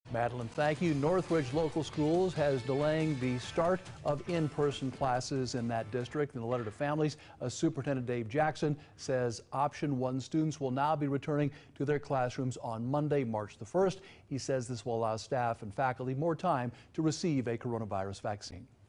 Madeline, thank you. Northridge Local Schools has delaying the start of in-person classes in that district. In a letter to families, Superintendent Dave Jackson says Option 1 students will now be returning to their classrooms on Monday, March the 1st. He says this will allow staff and faculty more time to receive a coronavirus vaccine.